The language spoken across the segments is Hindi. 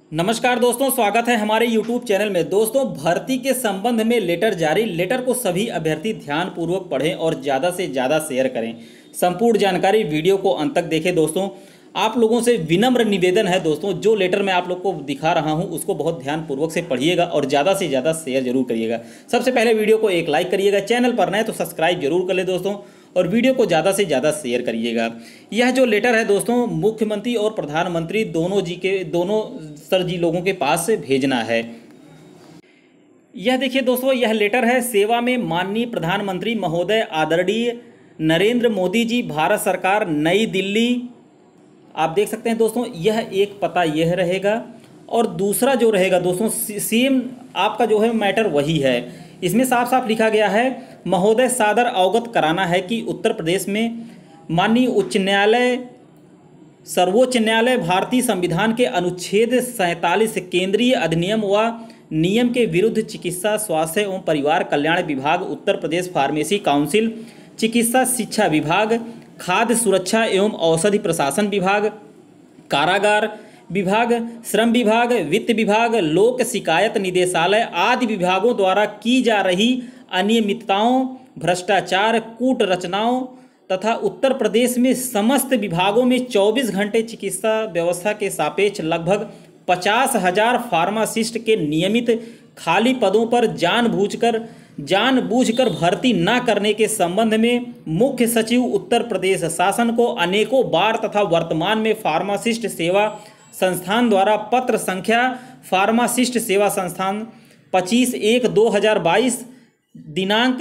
नमस्कार दोस्तों, स्वागत है हमारे YouTube चैनल में। दोस्तों, भर्ती के संबंध में लेटर जारी। लेटर को सभी अभ्यर्थी ध्यानपूर्वक पढ़ें और ज़्यादा से ज़्यादा शेयर करें। संपूर्ण जानकारी वीडियो को अंत तक देखें। दोस्तों, आप लोगों से विनम्र निवेदन है दोस्तों, जो लेटर मैं आप लोग को दिखा रहा हूं उसको बहुत ध्यानपूर्वक से पढ़िएगा और ज़्यादा से ज़्यादा शेयर जरूर करिएगा। सबसे पहले वीडियो को एक लाइक करिएगा, चैनल पर नए तो सब्सक्राइब जरूर कर ले दोस्तों, और वीडियो को ज़्यादा से ज़्यादा शेयर करिएगा। यह जो लेटर है दोस्तों, मुख्यमंत्री और प्रधानमंत्री दोनों सर जी लोगों के पास से भेजना है। यह देखिए दोस्तों, यह लेटर है। सेवा में माननीय प्रधानमंत्री महोदय आदरणीय नरेंद्र मोदी जी, भारत सरकार, नई दिल्ली। आप देख सकते हैं दोस्तों, यह एक पता यह रहेगा और दूसरा जो रहेगा दोस्तों, सेम आपका जो है मैटर वही है। इसमें साफ साफ लिखा गया है, महोदय सादर अवगत कराना है कि उत्तर प्रदेश में माननीय उच्च न्यायालय, सर्वोच्च न्यायालय भारतीय संविधान के अनुच्छेद 47 केंद्रीय अधिनियम व नियम के विरुद्ध चिकित्सा, स्वास्थ्य एवं परिवार कल्याण विभाग, उत्तर प्रदेश फार्मेसी काउंसिल, चिकित्सा शिक्षा विभाग, खाद्य सुरक्षा एवं औषधि प्रशासन विभाग, कारागार विभाग, श्रम विभाग, वित्त विभाग, लोक शिकायत निदेशालय आदि विभागों द्वारा की जा रही अनियमितताओं, भ्रष्टाचार, कूट रचनाओं तथा उत्तर प्रदेश में समस्त विभागों में 24 घंटे चिकित्सा व्यवस्था के सापेक्ष लगभग 50,000 फार्मासिस्ट के नियमित खाली पदों पर जानबूझकर भर्ती न करने के संबंध में मुख्य सचिव उत्तर प्रदेश शासन को अनेकों बार तथा वर्तमान में फार्मासिस्ट सेवा संस्थान द्वारा पत्र संख्या फार्मासिस्ट सेवा संस्थान 25/1/2022 दिनांक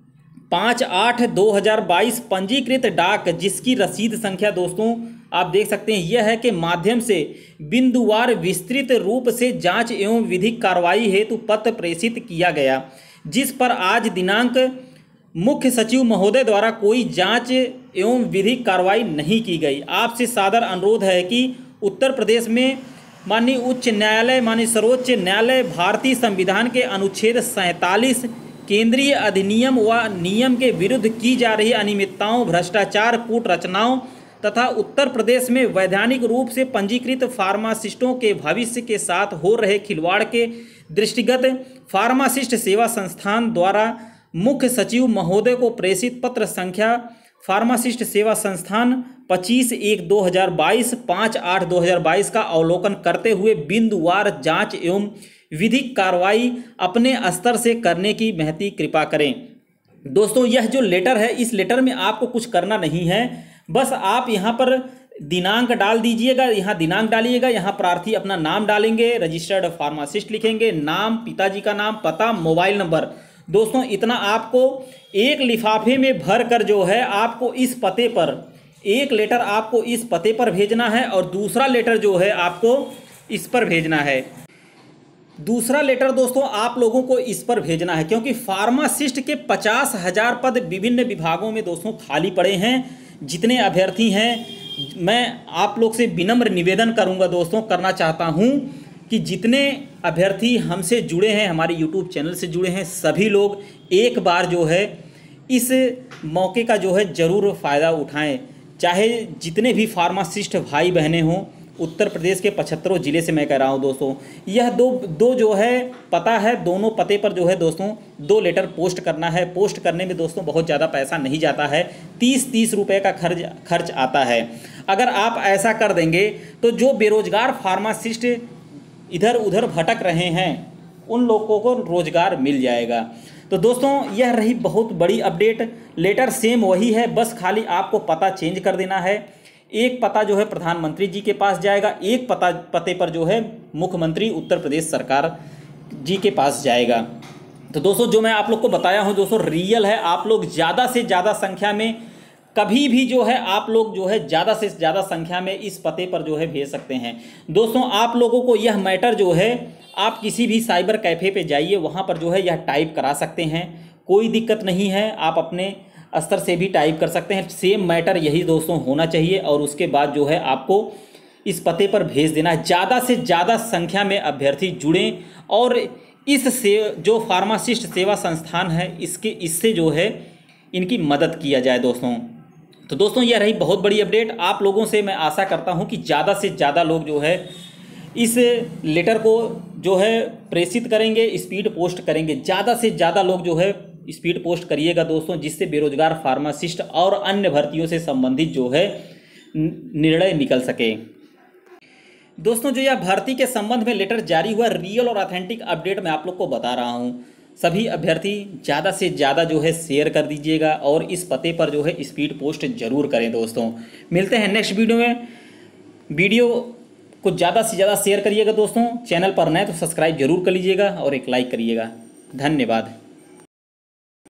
5/8/2022 पंजीकृत डाक, जिसकी रसीद संख्या दोस्तों आप देख सकते हैं यह है के माध्यम से बिंदुवार विस्तृत रूप से जांच एवं विधिक कार्रवाई हेतु पत्र प्रेषित किया गया, जिस पर आज दिनांक मुख्य सचिव महोदय द्वारा कोई जांच एवं विधिक कार्रवाई नहीं की गई। आपसे सादर अनुरोध है कि उत्तर प्रदेश में माननीय उच्च न्यायालय, माननीय सर्वोच्च न्यायालय भारतीय संविधान के अनुच्छेद 47 केंद्रीय अधिनियम व नियम के विरुद्ध की जा रही अनियमितताओं, भ्रष्टाचार, कूट रचनाओं तथा उत्तर प्रदेश में वैधानिक रूप से पंजीकृत फार्मासिस्टों के भविष्य के साथ हो रहे खिलवाड़ के दृष्टिगत फार्मासिस्ट सेवा संस्थान द्वारा मुख्य सचिव महोदय को प्रेषित पत्र संख्या फार्मासिस्ट सेवा संस्थान 25/1/2022 5/8/2022 का अवलोकन करते हुए बिंदुवार जांच एवं विधिक कार्रवाई अपने स्तर से करने की महती कृपा करें। दोस्तों, यह जो लेटर है, इस लेटर में आपको कुछ करना नहीं है, बस आप यहाँ पर दिनांक डाल दीजिएगा। यहाँ दिनांक डालिएगा, यहाँ प्रार्थी अपना नाम डालेंगे, रजिस्टर्ड फार्मासिस्ट लिखेंगे, नाम, पिताजी का नाम, पता, मोबाइल नंबर। दोस्तों, इतना आपको एक लिफाफे में भर कर जो है आपको इस पते पर, एक लेटर आपको इस पते पर भेजना है और दूसरा लेटर जो है आपको इस पर भेजना है। दूसरा लेटर दोस्तों आप लोगों को इस पर भेजना है, क्योंकि फार्मासिस्ट के 50,000 पद विभिन्न विभागों में दोस्तों खाली पड़े हैं। जितने अभ्यर्थी हैं, मैं आप लोग से विनम्र निवेदन करूंगा दोस्तों, करना चाहता हूं कि जितने अभ्यर्थी हमसे जुड़े हैं, हमारे YouTube चैनल से जुड़े हैं, सभी लोग एक बार जो है इस मौके का जो है ज़रूर फ़ायदा उठाएं। चाहे जितने भी फार्मासिस्ट भाई बहनें हों, उत्तर प्रदेश के 75 ज़िले से मैं कह रहा हूं दोस्तों, यह दो जो है पता है, दोनों पते पर जो है दोस्तों 2 लेटर पोस्ट करना है। पोस्ट करने में दोस्तों बहुत ज़्यादा पैसा नहीं जाता है, 30 रुपये का खर्च आता है। अगर आप ऐसा कर देंगे तो जो बेरोजगार फार्मासिस्ट इधर उधर भटक रहे हैं उन लोगों को रोजगार मिल जाएगा। तो दोस्तों, यह रही बहुत बड़ी अपडेट। लेटर सेम वही है, बस खाली आपको पता चेंज कर देना है। एक पता जो है प्रधानमंत्री जी के पास जाएगा, एक पते पर जो है मुख्यमंत्री उत्तर प्रदेश सरकार जी के पास जाएगा। तो दोस्तों, जो मैं आप लोग को बताया हूं दोस्तों रियल है। आप लोग ज़्यादा से ज़्यादा संख्या में कभी भी जो है आप लोग जो है ज़्यादा से ज़्यादा संख्या में इस पते पर जो है भेज सकते हैं। दोस्तों, आप लोगों को यह मैटर जो है आप किसी भी साइबर कैफ़े पे जाइए, वहाँ पर जो है यह टाइप करा सकते हैं, कोई दिक्कत नहीं है। आप अपने स्तर से भी टाइप कर सकते हैं। सेम मैटर यही दोस्तों होना चाहिए और उसके बाद जो है आपको इस पते पर भेज देना है। ज़्यादा से ज़्यादा संख्या में अभ्यर्थी जुड़ें और जो फार्मासिस्ट सेवा संस्थान है इससे जो है इनकी मदद किया जाए दोस्तों। तो दोस्तों, यह रही बहुत बड़ी अपडेट। आप लोगों से मैं आशा करता हूं कि ज़्यादा से ज़्यादा लोग जो है इस लेटर को जो है प्रेषित करेंगे, स्पीड पोस्ट करेंगे। ज़्यादा से ज़्यादा लोग जो है स्पीड पोस्ट करिएगा दोस्तों, जिससे बेरोजगार फार्मासिस्ट और अन्य भर्तियों से संबंधित जो है निर्णय निकल सके। दोस्तों जो यह भर्ती के संबंध में लेटर जारी हुआ, रियल और ऑथेंटिक अपडेट मैं आप लोग को बता रहा हूँ। सभी अभ्यर्थी ज़्यादा से ज़्यादा जो है शेयर कर दीजिएगा और इस पते पर जो है स्पीड पोस्ट जरूर करें दोस्तों। मिलते हैं नेक्स्ट वीडियो में। वीडियो को ज़्यादा से ज़्यादा शेयर करिएगा दोस्तों। चैनल पर नए तो सब्सक्राइब जरूर कर लीजिएगा और एक लाइक करिएगा। धन्यवाद।